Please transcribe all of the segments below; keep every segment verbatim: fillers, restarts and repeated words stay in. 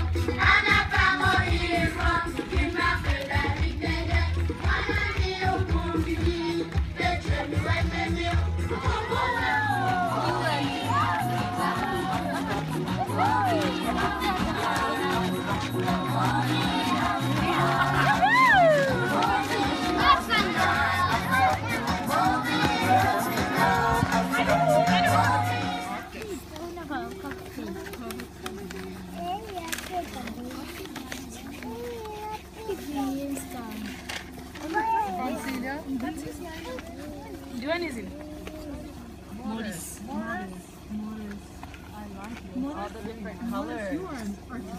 All the different colors. You are an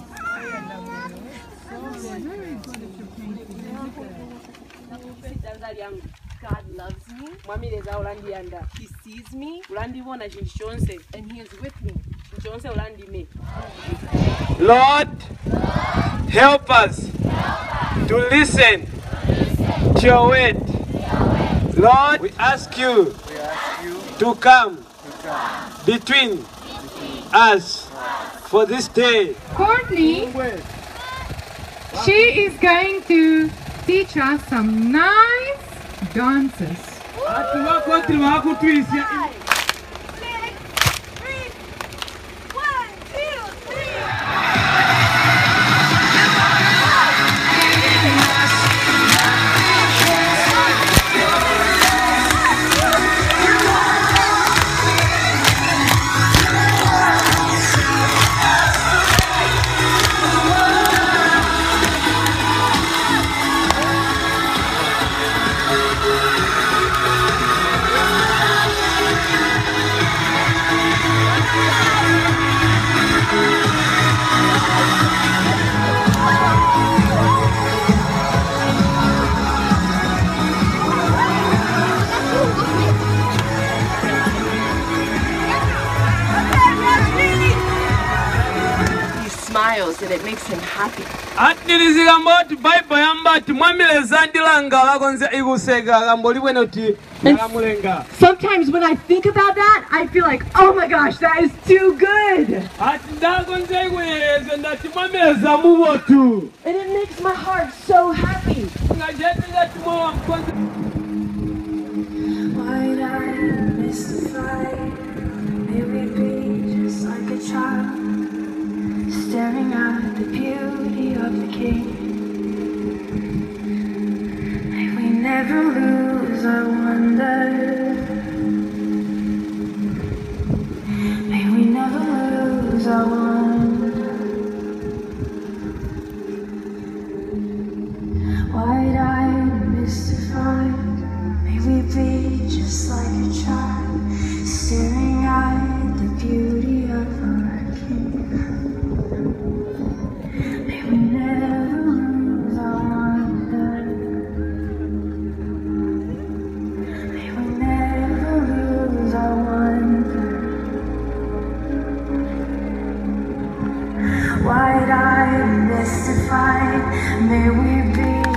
artist. So very good at your painting. God loves me. He sees me. And He is with me. Lord, help us to listen to your word. Lord, we ask you to come between us for this day. Courtenay, she is going to teach us some nice dances. Smiles and it makes him happy. Sometimes when I think about that, I feel like, oh my gosh, that is too good. And it makes my heart so happy. Wide-eyed, mystified, may we be just like a child, staring at the beauty of the King. May we never lose our wonder. May we never lose our wonder. Wide-eyed, mystified, may we be just like a child, staring at the beauty of our King. May we never lose our wonder. May we never lose our wonder. Wide-eyed, mystified, may we be